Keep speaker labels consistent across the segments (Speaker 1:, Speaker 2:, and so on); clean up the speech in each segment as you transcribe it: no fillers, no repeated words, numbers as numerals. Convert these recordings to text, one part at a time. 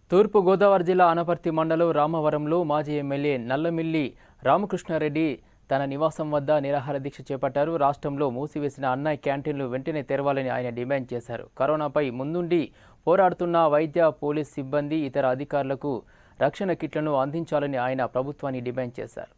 Speaker 1: తూర్పు గోదావరి జిల్లా అనపర్తి మండలం రామవరంలో మాజీ ఎమ్మెల్యే నల్లమిల్లి రామకృష్ణారెడ్డి తన నివాసం వద్ద నిరాహార దీక్ష చేపట్టారు. రాష్ట్రంలో మూసివేసిన అన్న క్యాంటీన్లు వెంటనే తెరవాలని ఆయన డిమాండ్ చేశారు. కరోనాపై ముందుండి పోరాడుతున్న వైద్య, పోలీస్ సిబ్బంది, ఇతర అధికారులకు రక్షణ కిట్లను అందించాలని ఆయన ప్రభుత్వాన్ని డిమాండ్ చేశారు.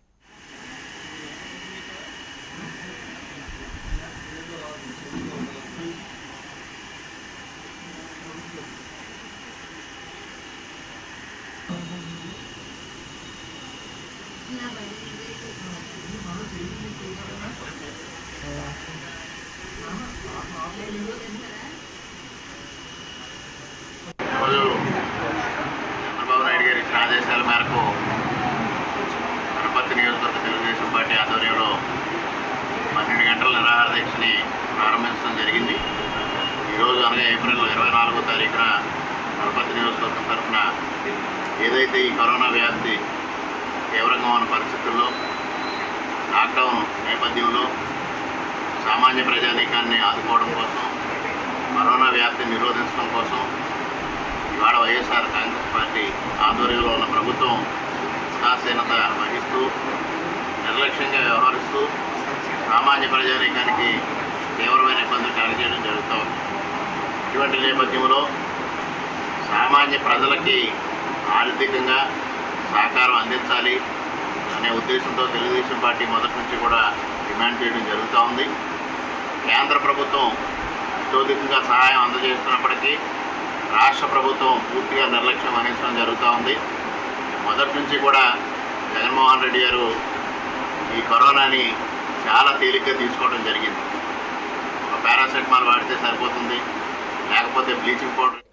Speaker 2: చంద్రబాబు నాయుడు గారి ఇచ్చిన ఆదేశాల మేరకు అనపర్తి నియోజకవర్గ తెలుగుదేశం పార్టీ ఆధ్వర్యంలో 12 గంటల నిరాహార దీక్షని ప్రారంభించడం జరిగింది. ఈరోజు అనగా ఏప్రిల్ 24వ తారీఖున అనపర్తి నియోజకవర్గం తరఫున ఏదైతే ఈ కరోనా వ్యాప్తి తీవ్రంగా ఉన్న పరిస్థితుల్లో లాక్డౌన్ నేపథ్యంలో సామాన్య ప్రజానీకాన్ని ఆదుకోవడం కోసం, కరోనా వ్యాప్తిని నిరోధించడం కోసం ఇవాళ వైఎస్ఆర్ కాంగ్రెస్ పార్టీ ఆధ్వర్యంలో ఉన్న ప్రభుత్వం ఉదాసీనత వహిస్తూ నిర్లక్ష్యంగా వ్యవహరిస్తూ సామాన్య ప్రజానీకానికి తీవ్రమైన ఇబ్బందులు కలగజేయడం జరుగుతుంది. ఇటువంటి నేపథ్యంలో సామాన్య ప్రజలకి ఆర్థికంగా సహకారం అందించాలి అనే ఉద్దేశంతో తెలుగుదేశం పార్టీ మొదటి నుంచి కూడా డిమాండ్ చేయడం జరుగుతూ ఉంది. కేంద్ర ప్రభుత్వం అత్యధికంగా సహాయం అందజేస్తున్నప్పటికీ రాష్ట్ర ప్రభుత్వం పూర్తిగా నిర్లక్ష్యం వహించడం జరుగుతూ ఉంది. మొదటి నుంచి కూడా జగన్మోహన్ రెడ్డి గారు ఈ కరోనాని చాలా తేలిగ్గా తీసుకోవడం జరిగింది. పారాసెటమాల్ వాడితే సరిపోతుంది, లేకపోతే బ్లీచింగ్ పౌడర్